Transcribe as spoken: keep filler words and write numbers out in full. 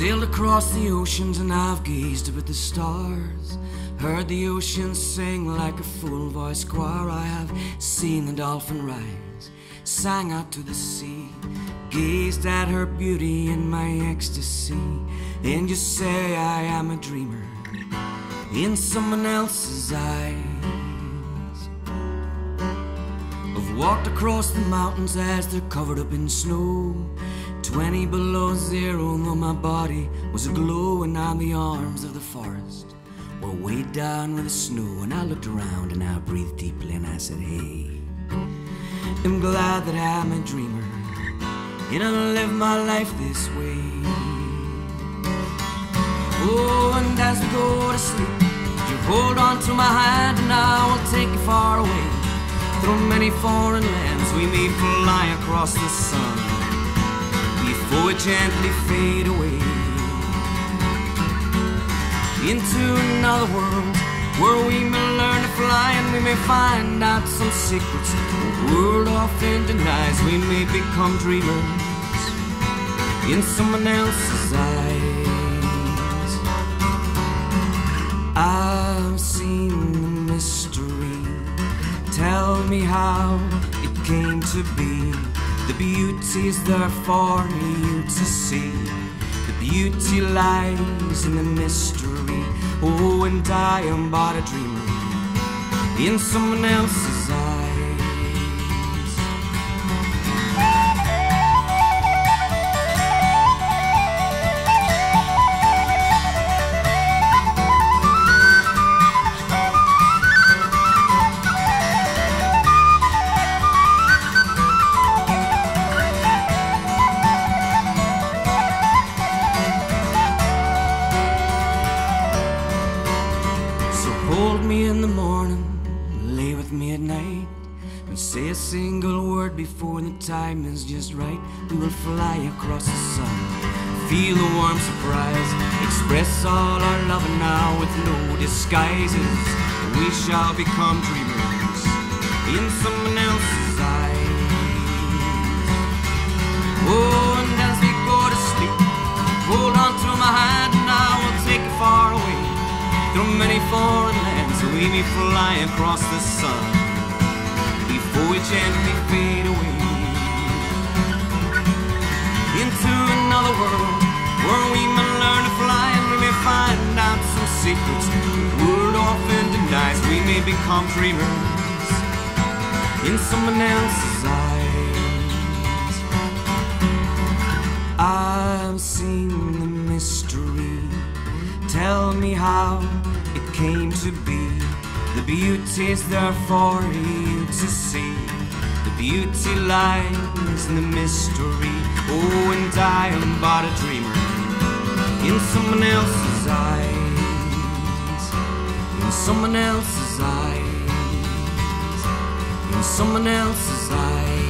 sailed across the oceans and I've gazed up at the stars, heard the ocean sing like a full-voiced choir. I have seen the dolphin rise, sang out to the sea, gazed at her beauty in my ecstasy, and you say I am a dreamer in someone else's eyes. I've walked across the mountains as they're covered up in snow, twenty below zero, though my body was aglow, and now the arms of the forest were weighed down with the snow. And I looked around and I breathed deeply and I said, hey, I'm glad that I'm a dreamer and I live my life this way. Oh, and as we go to sleep, you hold on to my hand and I will take you far away. Through many foreign lands we may fly across the sun before we gently fade away into another world where we may learn to fly, and we may find out some secrets the world often denies. We may become dreamers in someone else's eyes. I've seen the mystery, tell me how it came to be. The beauty is there for you to see. The beauty lies in the mystery. Oh, and I am but a dreamer in someone else's eyes. Hold me in the morning, lay with me at night, and say a single word before the time is just right. We will fly across the sun, feel the warm surprise, express all our love, and now with no disguises we shall become dreamers in someone else's eyes. Oh, and as we go to sleep, hold on to my hand and I will take you far away. Through many foreign lands we may fly across the sun before we gently fade away into another world where we may learn to fly, and we may find out some secrets the world often denies. We may become dreamers in someone else's eyes. I've seen the mystery, tell me how it came to be. The beauty is there for you to see. The beauty lies in the mystery. Oh, and I am but a dreamer in someone else's eyes. In someone else's eyes. In someone else's eyes.